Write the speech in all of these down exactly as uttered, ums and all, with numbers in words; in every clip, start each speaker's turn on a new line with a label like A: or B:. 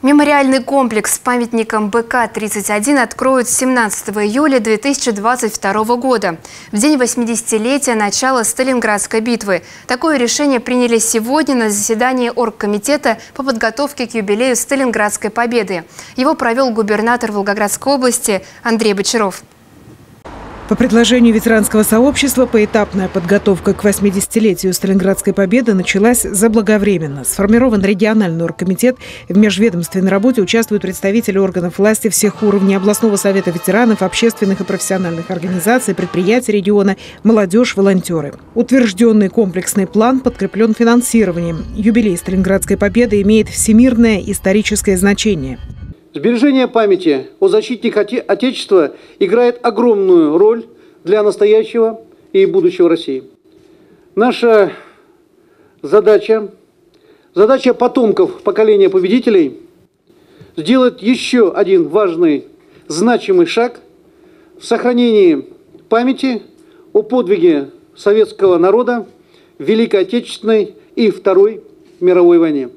A: Мемориальный комплекс с памятником Бэ Ка тридцать один откроют семнадцатого июля две тысячи двадцать второго года, в день восьмидесятилетия начала Сталинградской битвы. Такое решение приняли сегодня на заседании оргкомитета по подготовке к юбилею Сталинградской победы. Его провел губернатор Волгоградской области Андрей Бочаров.
B: По предложению ветеранского сообщества, поэтапная подготовка к восьмидесятилетию Сталинградской победы началась заблаговременно. Сформирован региональный оргкомитет. В межведомственной работе участвуют представители органов власти всех уровней, областного совета ветеранов, общественных и профессиональных организаций, предприятий региона, молодежь, волонтеры. Утвержденный комплексный план подкреплен финансированием. Юбилей Сталинградской победы имеет всемирное историческое значение.
C: Сбережение памяти о защитниках Отечества играет огромную роль для настоящего и будущего России. Наша задача, задача потомков поколения победителей сделать еще один важный, значимый шаг в сохранении памяти о подвиге советского народа в Великой Отечественной и Второй мировой войне.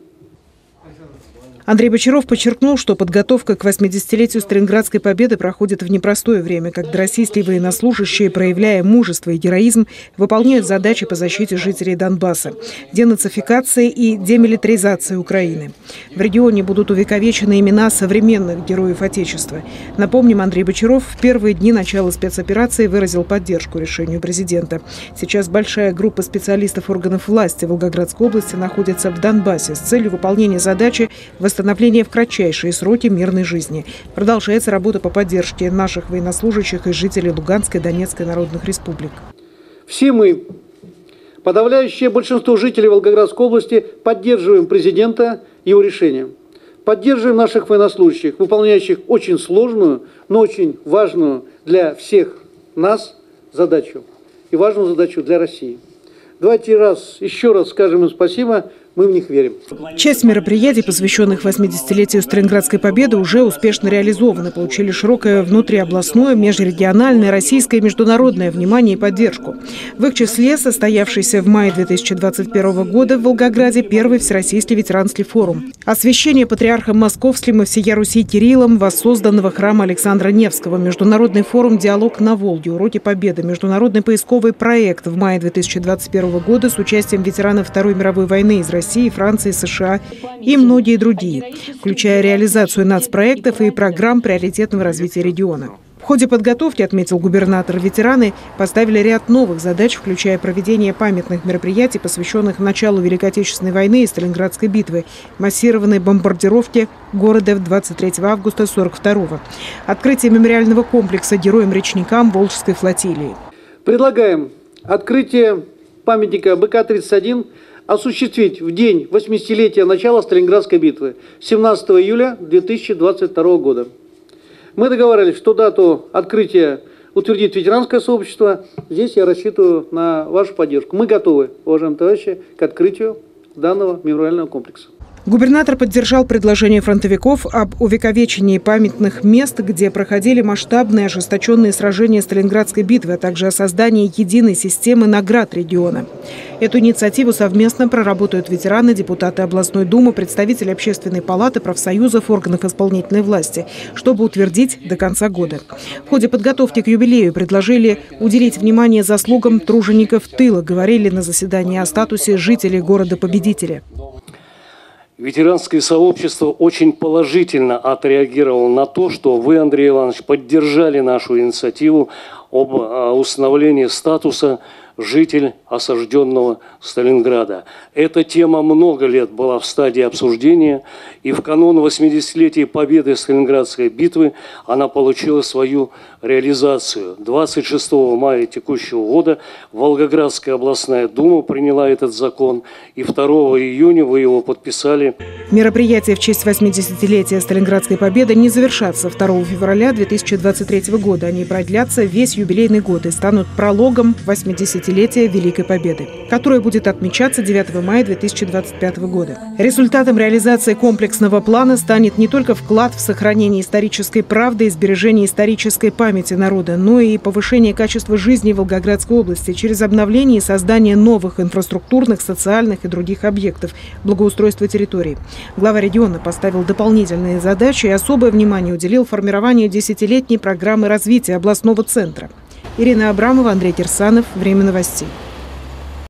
B: Андрей Бочаров подчеркнул, что подготовка к восьмидесятилетию Сталинградской победы проходит в непростое время, когда российские военнослужащие, проявляя мужество и героизм, выполняют задачи по защите жителей Донбасса, денацификации и демилитаризации Украины. В регионе будут увековечены имена современных героев Отечества. Напомним, Андрей Бочаров в первые дни начала спецоперации выразил поддержку решению президента. Сейчас большая группа специалистов органов власти Волгоградской области находится в Донбассе с целью выполнения задачи восстановления Восстановление в кратчайшие сроки мирной жизни. Продолжается работа по поддержке наших военнослужащих и жителей Луганской и Донецкой народных республик.
C: Все мы, подавляющее большинство жителей Волгоградской области, поддерживаем президента и его решение. Поддерживаем наших военнослужащих, выполняющих очень сложную, но очень важную для всех нас задачу. И важную задачу для России. Давайте раз, еще раз скажем им спасибо. Мы в них верим.
B: Часть мероприятий, посвященных восьмидесятилетию Сталинградской победы, уже успешно реализованы. Получили широкое внутриобластное, межрегиональное, российское и международное внимание и поддержку. В их числе состоявшийся в мае две тысячи двадцать первого года в Волгограде первый Всероссийский ветеранский форум. Освящение патриархом Московским и всея Руси Кириллом воссозданного храма Александра Невского. Международный форум «Диалог на Волге», «Уроки Победы», международный поисковый проект в мае две тысячи двадцать первого года с участием ветеранов Второй мировой войны из России. России, Франции, США и многие другие, включая реализацию нацпроектов и программ приоритетного развития региона. В ходе подготовки, отметил губернатор, ветераны поставили ряд новых задач, включая проведение памятных мероприятий, посвященных началу Великой Отечественной войны и Сталинградской битвы, массированной бомбардировке города двадцать третьего августа сорок второго, открытие мемориального комплекса героям-речникам Волжской флотилии.
C: Предлагаем открытие памятника Бэ Ка тридцать один осуществить в день восьмидесятилетия начала Сталинградской битвы, семнадцатого июля две тысячи двадцать второго года. Мы договорились, что дату открытия утвердит ветеранское сообщество. Здесь я рассчитываю на вашу поддержку. Мы готовы, уважаемые товарищи, к открытию данного мемориального комплекса.
B: Губернатор поддержал предложение фронтовиков об увековечении памятных мест, где проходили масштабные ожесточенные сражения Сталинградской битвы, а также о создании единой системы наград региона. Эту инициативу совместно проработают ветераны, депутаты областной думы, представители общественной палаты, профсоюзов, органов исполнительной власти, чтобы утвердить до конца года. В ходе подготовки к юбилею предложили уделить внимание заслугам тружеников тыла, говорили на заседании о статусе жителей города-победителя.
D: Ветеранское сообщество очень положительно отреагировало на то, что вы, Андрей Иванович, поддержали нашу инициативу об установлении статуса житель осажденного Сталинграда. Эта тема много лет была в стадии обсуждения, и в канун восьмидесятилетия победы Сталинградской битвы она получила свою реализацию. двадцать шестого мая текущего года Волгоградская областная дума приняла этот закон, и второго июня вы его подписали.
B: Мероприятия в честь восьмидесятилетия Сталинградской победы не завершатся второго февраля две тысячи двадцать третьего года. Они продлятся весь юбилейный год и станут прологом восьмидесятилетия восьмидесятилетия Великой Победы, которое будет отмечаться девятого мая две тысячи двадцать пятого года. Результатом реализации комплексного плана станет не только вклад в сохранение исторической правды и сбережение исторической памяти народа, но и повышение качества жизни в Волгоградской области через обновление и создание новых инфраструктурных, социальных и других объектов, благоустройства территорий. Глава региона поставил дополнительные задачи и особое внимание уделил формированию десятилетней программы развития областного центра. Ирина Абрамова, Андрей Кирсанов. Время новостей.